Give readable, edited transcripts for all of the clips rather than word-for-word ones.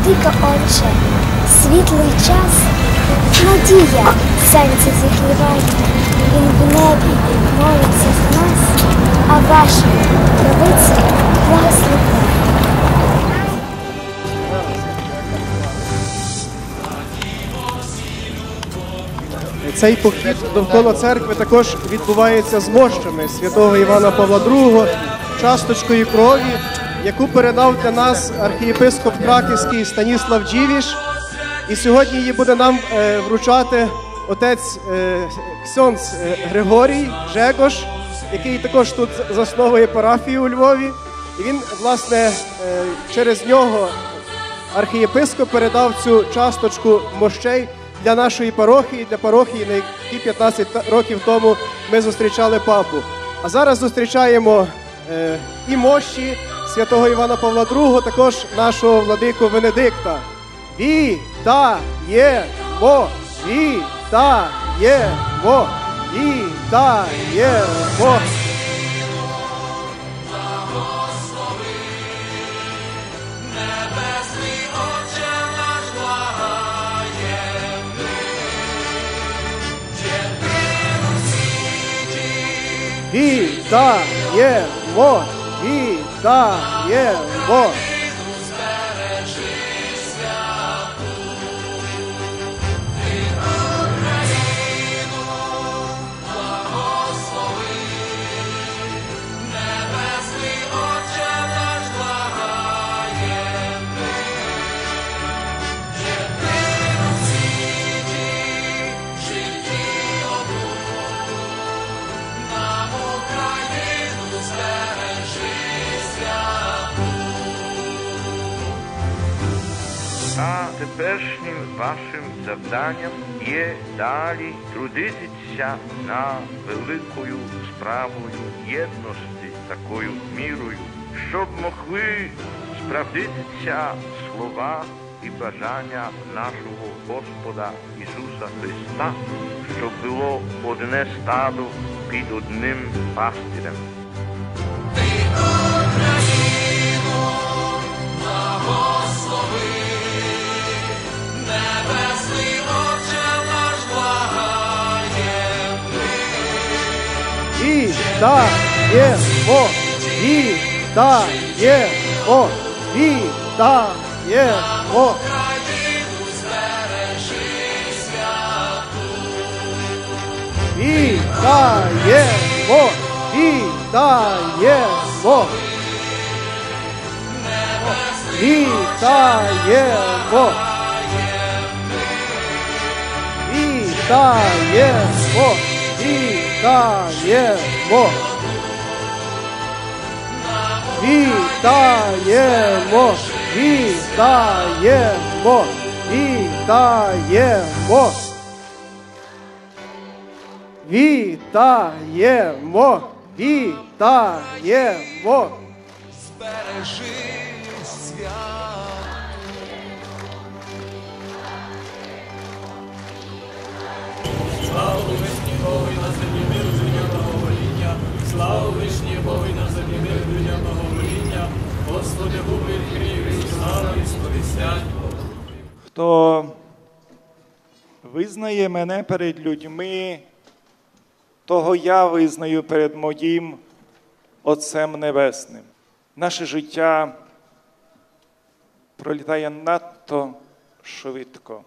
Владико Отче, світлий час, надія серце зігріває. Він в небі молиться за нас, а ваші правиці благословляє. Цей похід довкола церкви також відбувається з мощами святого Івана Павла II, часточкою крові, яку передав для нас архієпископ Краківський Станіслав Джівіш. І сьогодні її буде нам вручати отець ксьондз Григорій Жегош, який також тут засновує парафію у Львові. І він, власне, через нього архієпископ передав цю часточку мощей для нашої парохії, для парохії, на якій 15 років тому ми зустрічали папу. А зараз зустрічаємо і мощі святого Івана Павла II, також нашого владику Венедикта. Вітаємо! Вітаємо! Вітаємо! Вітаємо! Вітаємо! А теперішнім вашим завданням є далі трудитися над великою справою єдності, такою мірою, щоб могли справдитися слова і бажання нашого Господа Ісуса Христа, щоб було одне стадо під одним пастирем. Вітаємо! Вітаємо! Вітаємо! Вітаємо! Вітаємо! Вітаємо! Вітаємо! Вітаємо! Вітаємо! Вітаємо! Вітаємо! Вітаємо! Вітаємо! Збережи свят. Слава вишній Богу і на землі миру, життя благовоління. Слава вишній Богу і на землі миру, життя благовоління. Господи, губи відкрий, слава і сповістять. Хто визнає мене перед людьми, того я визнаю перед моїм Отцем Небесним. Наше життя пролітає надто швидко.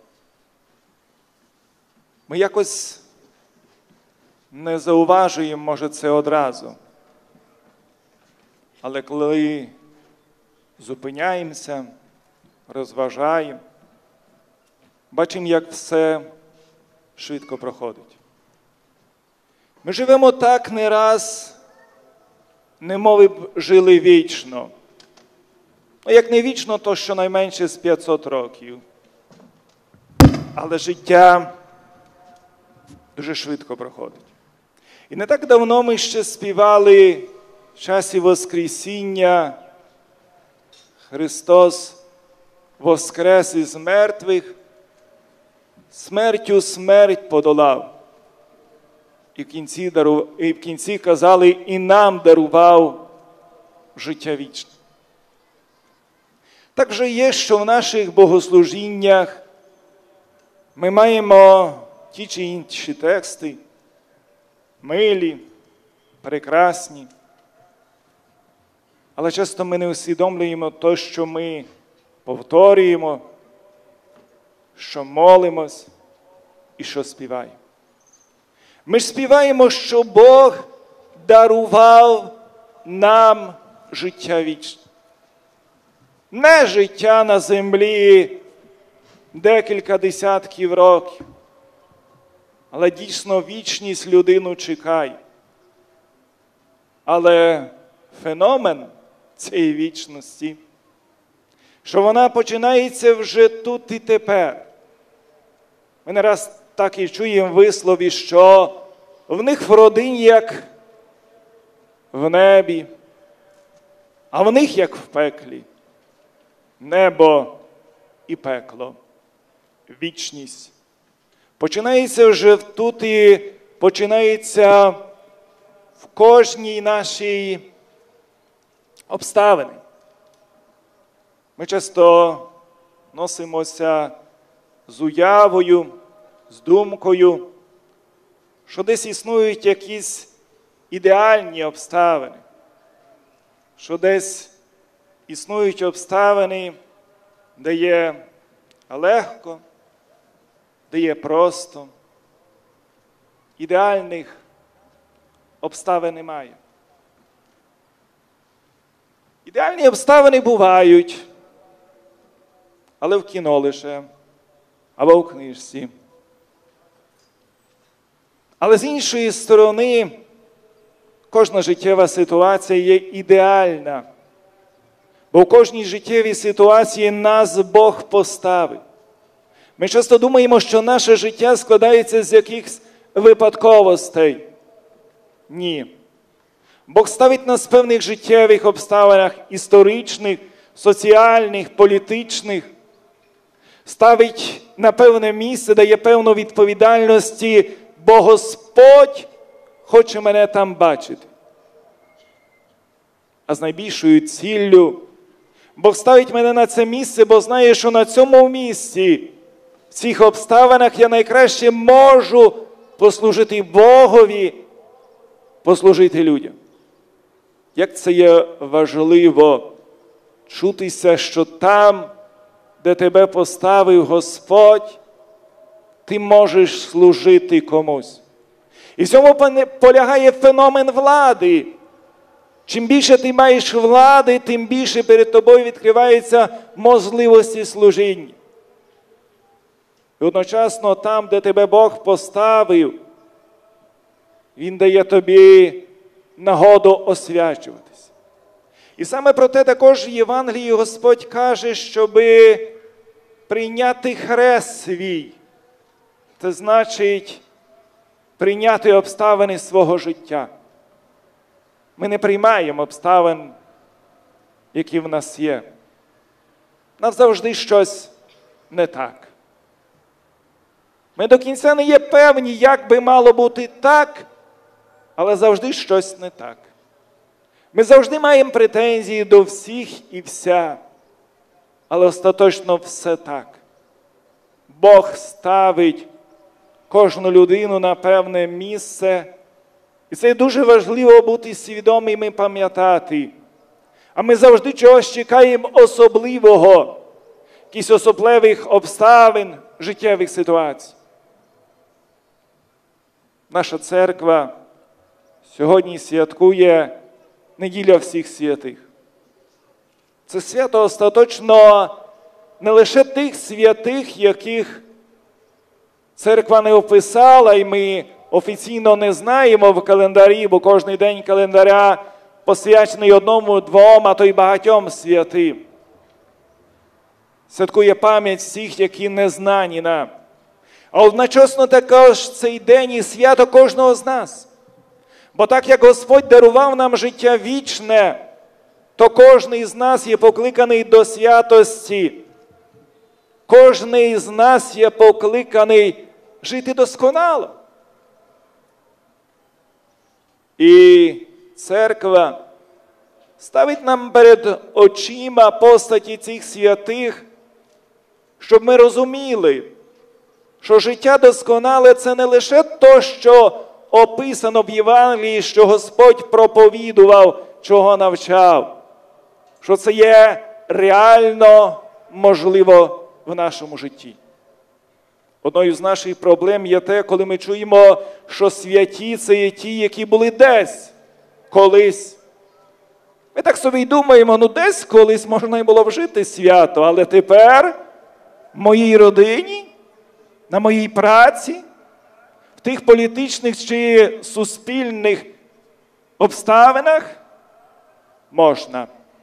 Ми якось не зауважуємо, може, це одразу. Але коли зупиняємося, розважаємо, бачимо, як все швидко проходить. Ми живемо так не раз, немови б жили вічно. Як не вічно, то щонайменше з 500 років. Але життя дуже швидко проходить. І не так давно ми ще співали в часі Воскресіння «Христос воскрес із мертвих, смертю смерть подолав». І в кінці казали, і нам дарував життя вічне. Так же є, що в наших богослужіннях ми маємо ті чи інші тексти, милі, прекрасні. Але часто ми не усвідомлюємо те, що ми повторюємо, що молимось і що співаємо. Ми ж співаємо, що Бог дарував нам життя вічне. Не життя на землі декілька десятків років, але дійсно вічність людину чекає. Але феномен цієї вічності, що вона починається вже тут і тепер. Ми не раз так і чуємо в вислові, що в них в родині як в небі, а в них як в пеклі. Небо і пекло. Вічність. Починається вже тут і починається в кожній нашій обставині. Ми часто носимося з уявою, з думкою, що десь існують якісь ідеальні обставини, що десь існують обставини, де є легко, де є просто. Ідеальних обставин немає. Ідеальні обставини бувають, але в кіно лише, або в книжці. Але з іншої сторони, кожна життєва ситуація є ідеальна. Бо в кожній життєвій ситуації нас Бог поставив. Ми часто думаємо, що наше життя складається з якихось випадковостей. Ні. Бог ставить нас в певних життєвих обставинах, історичних, соціальних, політичних. Ставить на певне місце, дає певну відповідальності, бо Господь хоче мене там бачити. А з найбільшою ціллю Бог ставить мене на це місце, бо знає, що на цьому місці, в цих обставинах я найкраще можу послужити Богові, послужити людям. Як це є важливо чутися, що там, де тебе поставив Господь, ти можеш служити комусь. І в цьому полягає феномен влади. Чим більше ти маєш влади, тим більше перед тобою відкриваються можливості служіння. І одночасно там, де тебе Бог поставив, Він дає тобі нагоду освячуватись. І саме про те також в Євангелії Господь каже, щоби прийняти хрест свій. Це значить прийняти обставини свого життя. Ми не приймаємо обставин, які в нас є. Нам завжди щось не так. Ми до кінця не є певні, як би мало бути так, але завжди щось не так. Ми завжди маємо претензії до всіх і вся, але остаточно все так. Бог ставить кожну людину на певне місце, і це дуже важливо бути свідомим і пам'ятати. А ми завжди чогось чекаємо особливого, якісь особливих обставин, життєвих ситуацій. Наша церква сьогодні святкує неділя всіх святих. Це свято остаточно не лише тих святих, яких церква не описала, і ми офіційно не знаємо в календарі, бо кожен день календаря посвячений одному, двом, а то й багатьом святим. Святкує пам'ять всіх, які не знані нам. А одночасно також цей день і свято кожного з нас. Бо так, як Господь дарував нам життя вічне, то кожен із нас є покликаний до святості. Кожен із нас є покликаний жити досконало. І церква ставить нам перед очима постаті цих святих, щоб ми розуміли, що життя досконале – це не лише те, що описано в Євангелії, що Господь проповідував, чого навчав, що це є реально можливо в нашому житті. Одною з наших проблем є те, коли ми чуємо, що святі – це є ті, які були десь, колись. Ми так собі й думаємо, ну десь колись можна й було вжити свято, але тепер в моїй родині, на моїй праці, в тих політичних чи суспільних обставинах можна.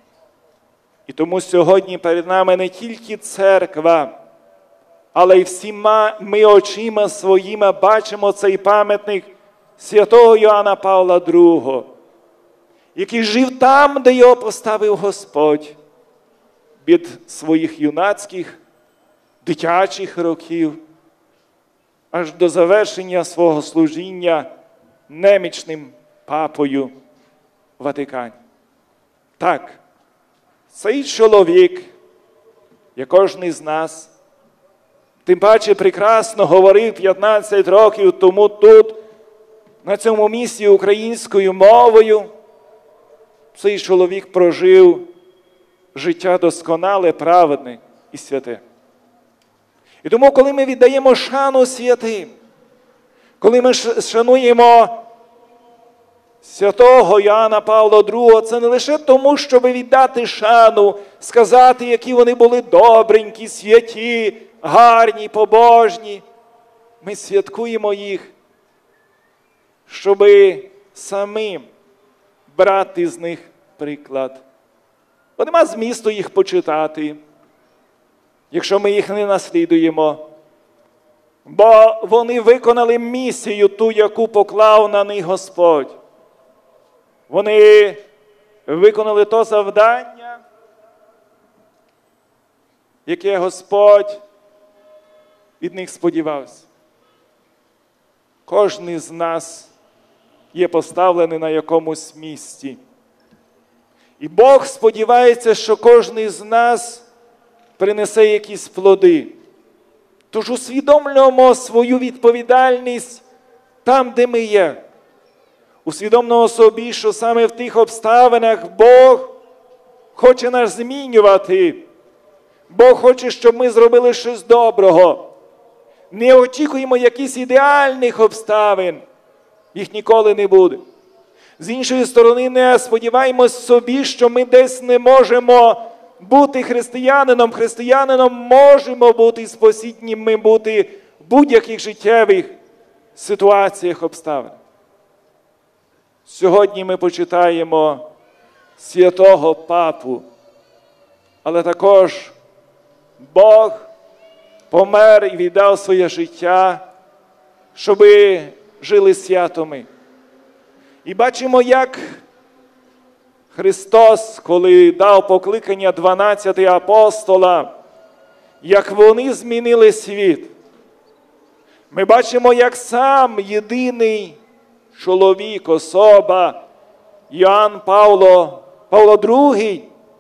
І тому сьогодні перед нами не тільки церква, але й всіма ми очима своїми бачимо цей пам'ятник святого Йоанна Павла II, який жив там, де його поставив Господь, від своїх юнацьких, дитячих років, аж до завершення свого служіння немічним папою в Ватикані. Так, цей чоловік, як кожен з нас, тим паче прекрасно говорив 15 років тому тут, на цьому місці українською мовою, цей чоловік прожив життя досконале, праведне і святе. І тому, коли ми віддаємо шану святим, коли ми шануємо святого Йоанна Павла II, це не лише тому, щоб віддати шану, сказати, які вони були добренькі, святі, гарні, побожні. Ми святкуємо їх, щоб самим брати з них приклад. Бо нема змісту їх почитати, якщо ми їх не наслідуємо. Бо вони виконали місію ту, яку поклав на них Господь. Вони виконали то завдання, яке Господь від них сподівався. Кожен з нас є поставлений на якомусь місці. І Бог сподівається, що кожен з нас принесе якісь плоди. Тож усвідомлюємо свою відповідальність там, де ми є. Усвідомлюємо собі, що саме в тих обставинах Бог хоче нас змінювати. Бог хоче, щоб ми зробили щось доброго. Не очікуємо якихось ідеальних обставин. Їх ніколи не буде. З іншої сторони, не сподіваємось собі, що ми десь не можемо бути християнином. Християнином можемо бути спасінним, ми бути в будь-яких життєвих ситуаціях, обставин. Сьогодні ми почитаємо святого Папу, але також Бог помер і віддав своє життя, щоб жили свято ми. І бачимо, як Христос, коли дав покликання 12 апостола, як вони змінили світ. Ми бачимо, як сам єдиний чоловік, особа, Йоанн Павло II,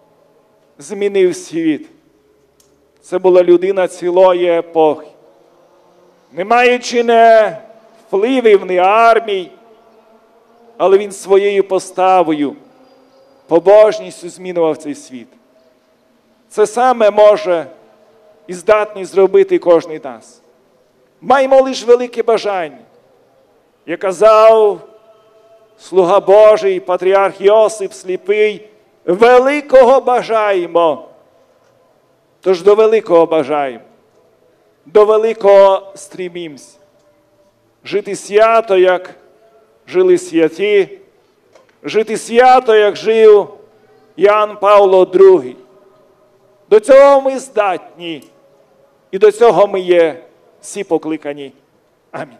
змінив світ. Це була людина цілої епохи. Не маючи не впливів, не армій, але він своєю поставою, побожністю змінював цей світ. Це саме може і здатний зробити кожен з нас. Маємо лише велике бажання. Як казав слуга Божий, патріарх Йосип Сліпий, великого бажаємо. Тож до великого бажаємо, до великого стрімімся. Жити свято, як жили святі, жити свято, як жив Йоанн Павло II. До цього ми здатні, і до цього ми є всі покликані. Амінь.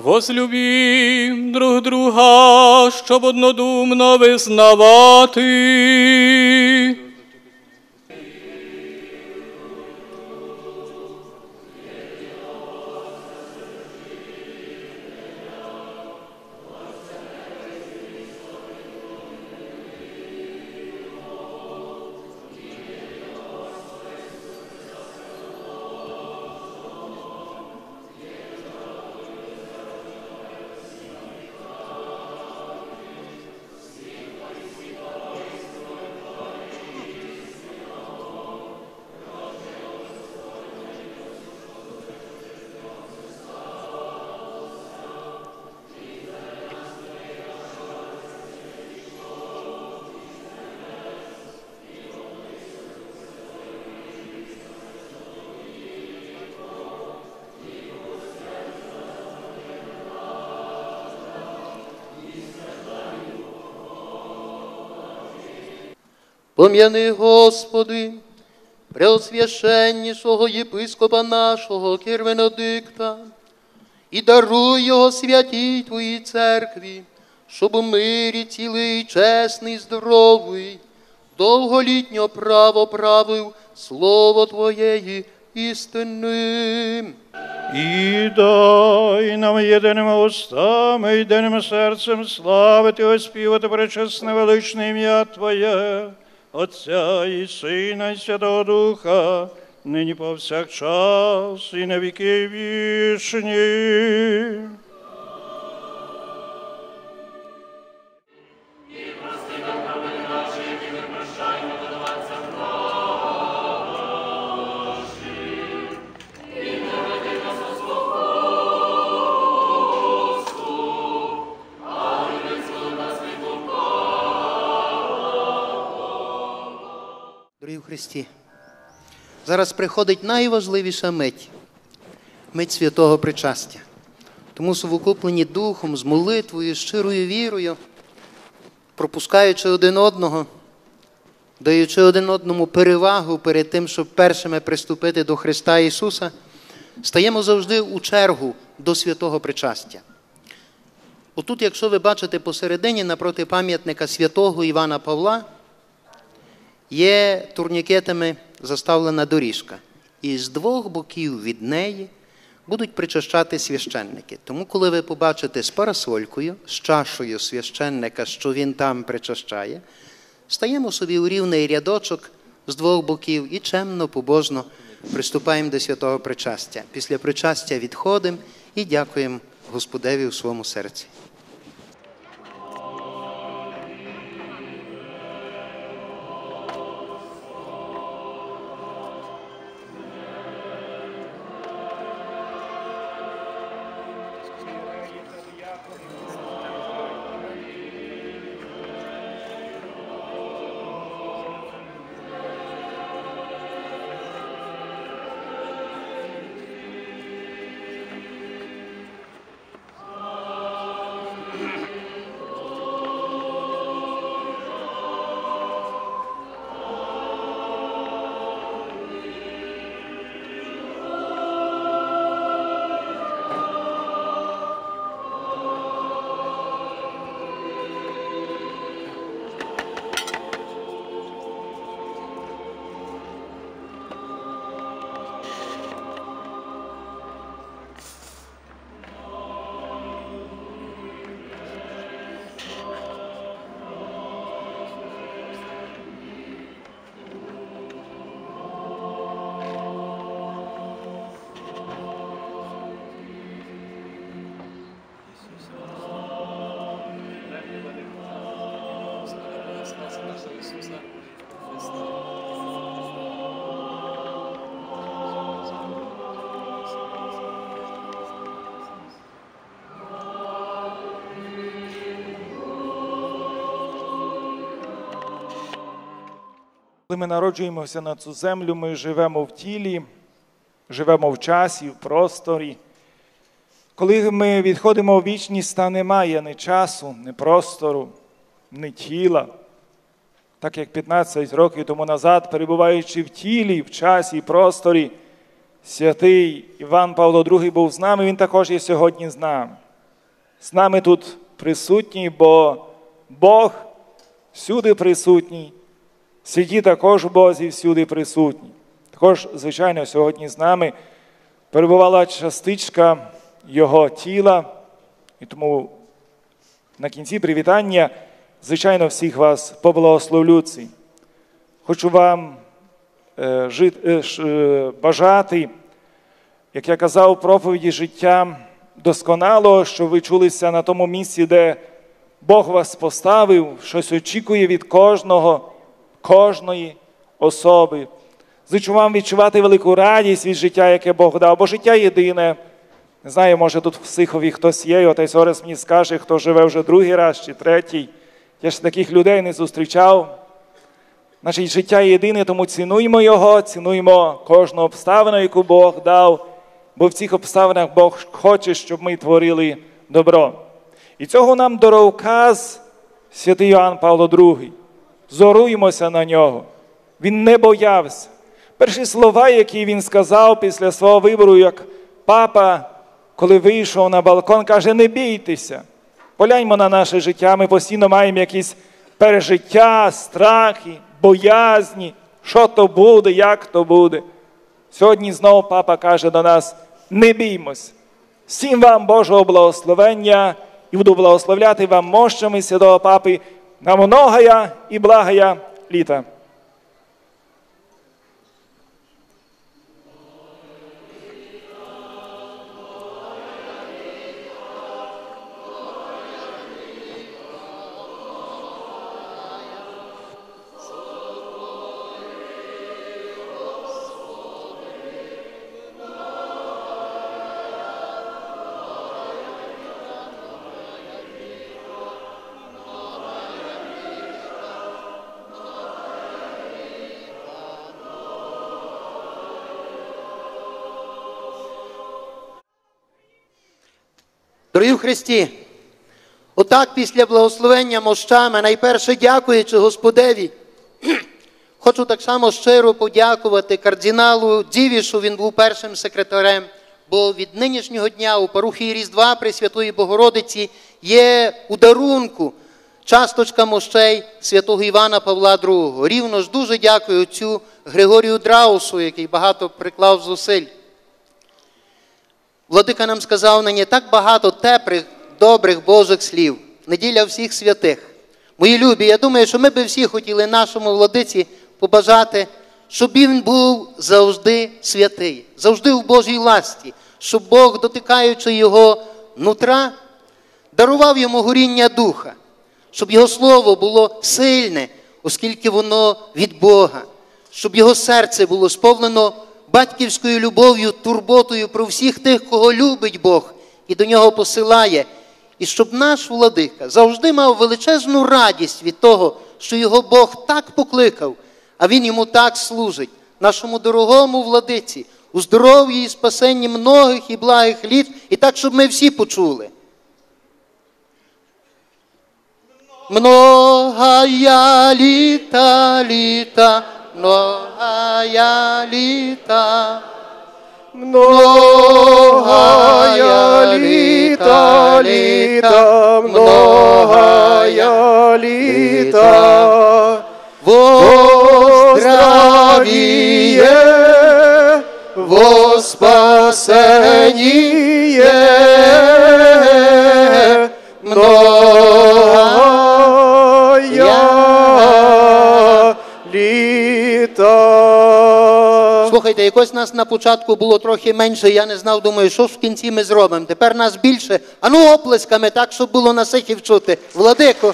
Возлюбім друг друга, щоб однодумно визнавати. Пом'яни, Господи, преосвященнішого єпископа нашого Кір-Венедикта, і даруй його святій Твоїй церкві, щоб у мирі цілий, чесний, здоровий, довголітньо право правив слово Твоєї істини. І дай нам єдиними устами, єдиним серцем славити, оспівати пречесне величне ім'я Твоє, Отця і Сина, і Святого Духа, нині повсякчас і на віки вічні. Дорогі в Христі, зараз приходить найважливіша мить – мить святого причастя. Тому совокуплені духом, з молитвою, з щирою вірою, пропускаючи один одного, даючи один одному перевагу перед тим, щоб першими приступити до Христа Ісуса, стаємо завжди у чергу до святого причастя. Отут, якщо ви бачите посередині, напроти пам'ятника святого Івана Павла, є турнікетами заставлена доріжка. І з двох боків від неї будуть причащати священники. Тому, коли ви побачите з парасолькою, з чашою священника, що він там причащає, стаємо собі у рівний рядочок з двох боків і чемно, побожно приступаємо до святого причастя. Після причастя відходимо і дякуємо Господеві у своєму серці. Коли ми народжуємося на цю землю, ми живемо в тілі, живемо в часі, в просторі. Коли ми відходимо в вічність, та немає ні часу, ні простору, ні тіла. Так як 15 років тому назад, перебуваючи в тілі, в часі і просторі, святий Іван Павло II був з нами, він також є сьогодні з нами. з нами тут присутній, бо Бог всюди присутній, святі також в Бозі всюди присутні. Також, звичайно, сьогодні з нами перебувала частичка Його тіла, і тому на кінці привітання, звичайно, всіх вас поблагословлю. Хочу вам бажати, як я казав у проповіді, життя досконалого, що ви чулися на тому місці, де Бог вас поставив, щось очікує від кожної особи. Зичу вам відчувати велику радість від життя, яке Бог дав, бо життя єдине. Не знаю, може тут в Сихові хтось є, і отець Орес мені скаже, хто живе вже другий раз чи третій. Я ж таких людей не зустрічав. Значить, життя єдине, тому цінуємо його, цінуємо кожну обставину, яку Бог дав, бо в цих обставинах Бог хоче, щоб ми творили добро. І цього нам дороуказ святий Йоанн Павло II. Зоруємося на нього. Він не боявся. Перші слова, які він сказав після свого вибору, як папа, коли вийшов на балкон, каже: не бійтеся. Погляньмо на наше життя, ми постійно маємо якісь пережиття, страхи, боязні, що то буде, як то буде. Сьогодні знову папа каже до нас: не біймось. Всім вам Божого благословення, і буду благословляти вам мощами святого папи на многая і благая літа. Дорогі в Христі, отак після благословення мощами, найперше дякуючи Господеві, хочу так само щиро подякувати кардиналу Дівішу, він був першим секретарем, бо від нинішнього дня у парухії Різдва Пресвятої Богородиці є у дарунку часточка мощей святого Івана Павла II. Рівно ж дуже дякую отцю Григорію Драусу, який багато приклав зусиль. Владика нам сказав нині так багато теплих, добрих Божих слів. Неділя всіх святих. Мої любі, я думаю, що ми би всі хотіли нашому владиці побажати, щоб він був завжди святий, завжди в Божій ласті, щоб Бог, дотикаючи його нутра, дарував йому горіння духа, щоб його слово було сильне, оскільки воно від Бога, щоб його серце було сповнено батьківською любов'ю, турботою про всіх тих, кого любить Бог і до нього посилає. І щоб наш владика завжди мав величезну радість від того, що його Бог так покликав, а він йому так служить. Нашому дорогому владиці, у здоров'ї і спасенні многих і благих літ, і так, щоб ми всі почули. Многая літа, літа, многая літа, Многая літа, літа, многая літа, во здравие, во спасение, многая літа. Слухайте, якось нас на початку було трохи менше, я не знав, думаю, що ж в кінці ми зробимо. Тепер нас більше. А ну оплесками, так, щоб було на Сихів чути. Владико.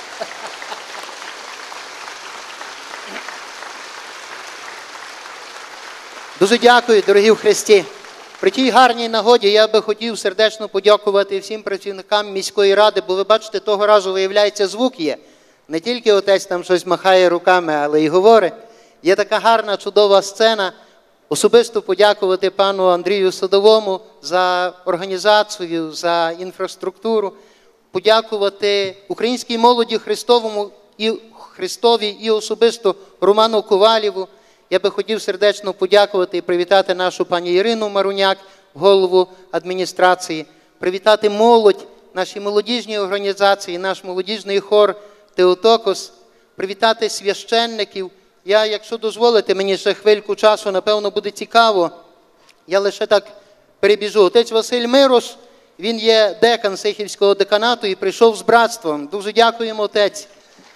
Дуже дякую, дорогі в Христі. При тій гарній нагоді я би хотів сердечно подякувати всім працівникам міської ради, бо ви бачите, того разу, виявляється, звук є. Не тільки отець там щось махає руками, але й говорить. Є така гарна, чудова сцена. Особисто подякувати пану Андрію Садовому за організацію, за інфраструктуру. Подякувати українській молоді Христовій і особисто Роману Ковалєву. Я би хотів сердечно подякувати і привітати нашу пані Ірину Маруняк, голову адміністрації, привітати молодь нашій молодіжній організації, наш молодіжний хор Теотокос, привітати священників. Я, якщо дозволите мені ще хвильку часу, напевно, буде цікаво, я лише так перебіжу. Отець Василь Мирош, він є декан Сихівського деканату і прийшов з братством. Дуже дякуємо, отець.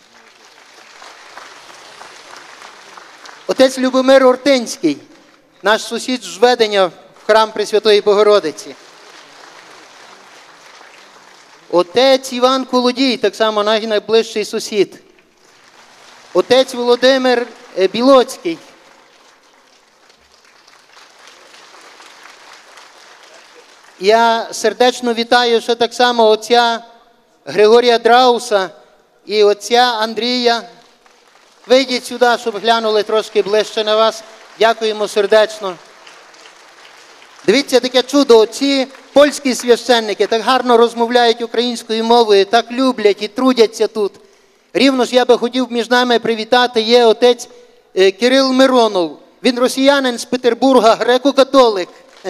Отець Любомир Ортинський, наш сусід з Жведення в храм Пресвятої Богородиці. Отець Іван Колодій, так само наш найближчий сусід. Отець Володимир Білоцький. Я сердечно вітаю ще так само отця Григорія Драуса і отця Андрія. Вийдіть сюди, щоб глянули трошки ближче на вас. Дякуємо сердечно. Дивіться, таке чудо. Оці польські священники так гарно розмовляють українською мовою, так люблять і трудяться тут. Рівно ж я би хотів між нами привітати, є отець Кирил Миронов. Він росіянин з Петербурга, греко-католик.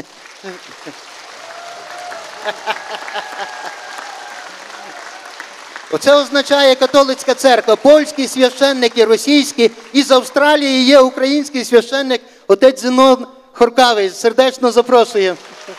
Оце означає католицька церква. Польські священники, російські. Із Австралії є український священник, отець Зенон Хоркавий. Сердечно запрошуємо.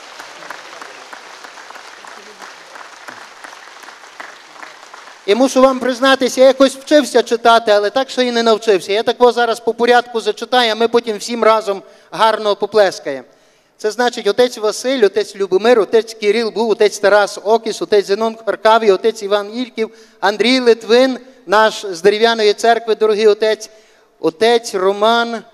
І мушу вам признатися, я якось вчився читати, але так, що і не навчився. Я такого зараз по порядку зачитаю, а ми потім всім разом гарно поплескаємо. Це значить, отець Василь, отець Любомир, отець Кирил був, отець Тарас Окіс, отець Зенон Харкавий, отець Іван Ільків, Андрій Литвин, наш з дерев'яної церкви, дорогий отець, отець Роман,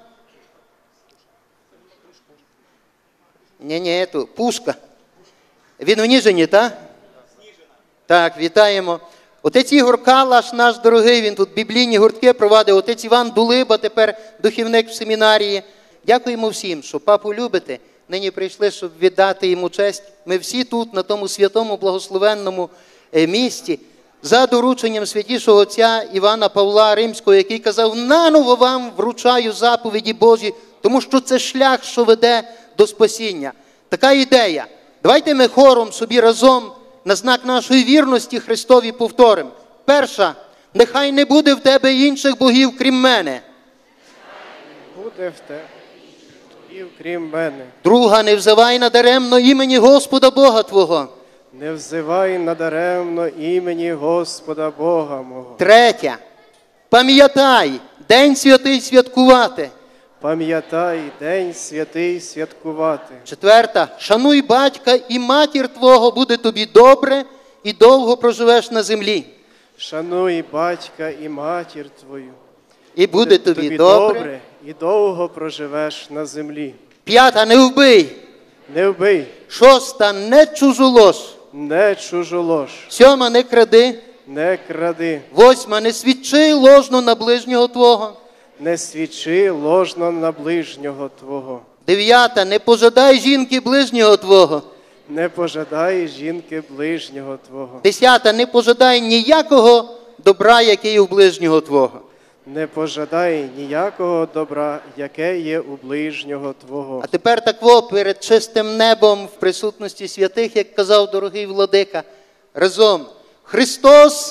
Пушка. Він в Ніжині, так? Так, вітаємо. Отець Ігор Калаш, наш дорогий, він тут біблійні гуртки провадив, отець Іван Дулиба, тепер духівник в семінарії. Дякуємо всім, що папу любите. Нині прийшли, щоб віддати йому честь. Ми всі тут, на тому святому, благословенному місті, за дорученням святішого отця Івана Павла Римського, який казав, наново вам вручаю заповіді Божі, тому що це шлях, що веде до спасіння. Така ідея. Давайте ми хором собі разом на знак нашої вірності Христові повторимо. Перша. Нехай не буде в тебе інших богів, крім мене. Буде в тебе богів, крім мене. Друга. Не взивай надаремно імені Господа Бога твого. Не взивай надаремно імені Господа Бога мого. Третя. Пам'ятай, день святий святкувати. Пам'ятай, день святий святкувати. Четверта. Шануй батька і матір твого, буде тобі добре і довго проживеш на землі. Шануй батька і матір твою. І буде тобі добре і довго проживеш на землі. П'ята. Не вбий. Не вбий. Шоста. Не чужолож. Не чужолож. Сьома. Не кради. Не кради. Восьма. Не свідчи ложно на ближнього твого. Не свідчи ложно на ближнього твого. Дев'ята. Не пожадай жінки ближнього твого. Не пожадай жінки ближнього твого. 10. Не пожадай ніякого добра, яке є у ближнього твого. Не пожадай ніякого добра, яке є у ближнього твого. А тепер такво перед чистим небом в присутності святих, як казав дорогий владика, разом. Христос!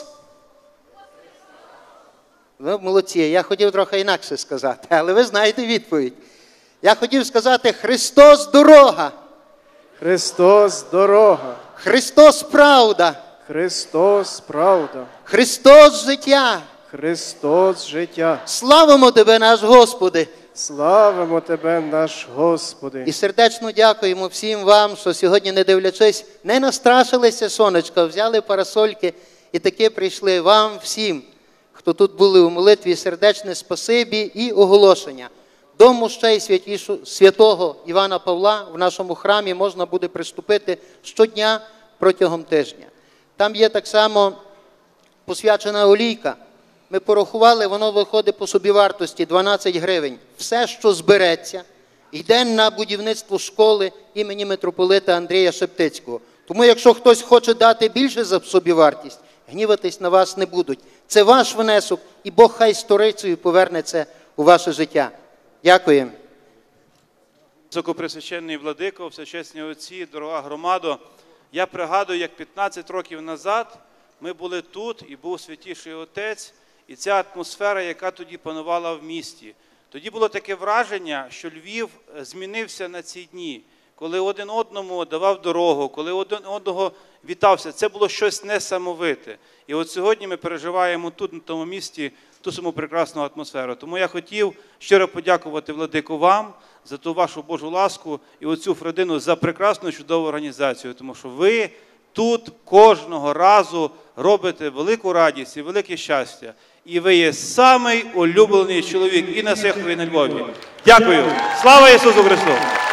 Ви молодці, я хотів трохи інакше сказати, але ви знаєте відповідь. Я хотів сказати Христос дорога. Христос дорога. Христос правда. Христос правда. Христос життя. Христос життя. Славимо Тебе, наш Господи. Славимо Тебе, наш Господи. І сердечно дякуємо всім вам, що сьогодні, не дивлячись, не настрашилися сонечка, взяли парасольки і таки прийшли вам всім, хто тут були у молитві, сердечне спасибі і оголошення. До мощей святого Івана Павла в нашому храмі можна буде приступити щодня протягом тижня. Там є так само посвячена олійка. Ми порахували, воно виходить по собівартості 12 гривень. Все, що збереться, йде на будівництво школи імені митрополита Андрія Шептицького. Тому якщо хтось хоче дати більше за собівартість, гніватись на вас не будуть. Це ваш внесок, і Бог хай сторицею поверне це у ваше життя. Дякуємо. Високопресвященний владико, всечесні отці, дорога громадо, Я пригадую, як 15 років назад ми були тут, і був Святіший Отець, і ця атмосфера, яка тоді панувала в місті. Тоді було таке враження, що Львів змінився на ці дні, коли один одному давав дорогу, коли один одного вітався. Це було щось несамовите. І от сьогодні ми переживаємо тут, на тому місті, ту саму прекрасну атмосферу. Тому я хотів щиро подякувати, Владико, вам за ту вашу Божу ласку і оцю Фредину за прекрасну, чудову організацію. Тому що ви тут кожного разу робите велику радість і велике щастя. І ви є самий улюблений чоловік і на Сихові, і на Львові. Дякую. Слава Ісусу Христу!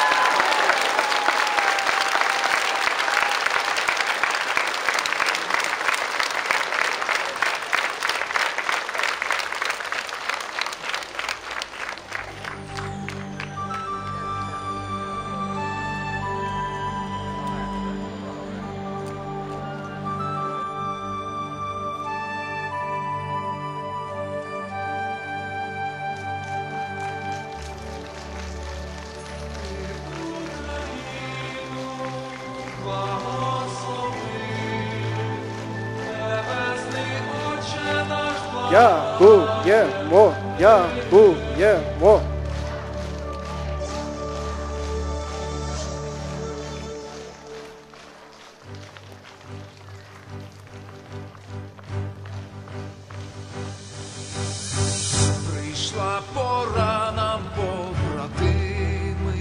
Дякуємо, дякуємо. Прийшла пора нам, побратими,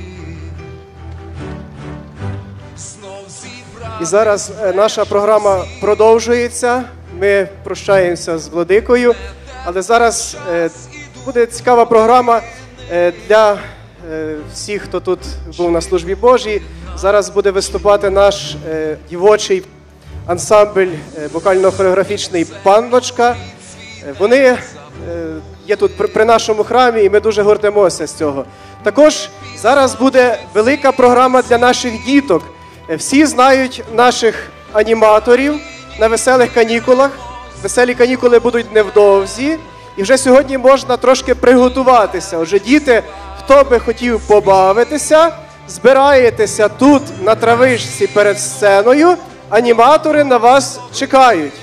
знов зібрати. І зараз наша програма продовжується. Ми прощаємося з Владикою, але зараз буде цікава програма для всіх, хто тут був на службі Божій. Зараз буде виступати наш дівочий ансамбль вокально-хореографічний «Панночка». Вони є тут при нашому храмі, і ми дуже гордимося з цього. Також зараз буде велика програма для наших діток. Всі знають наших аніматорів на веселих канікулах. Веселі канікули будуть невдовзі. І вже сьогодні можна трошки приготуватися. Отже, діти, хто би хотів побавитися, збираєтеся тут на травичці перед сценою. Аніматори на вас чекають.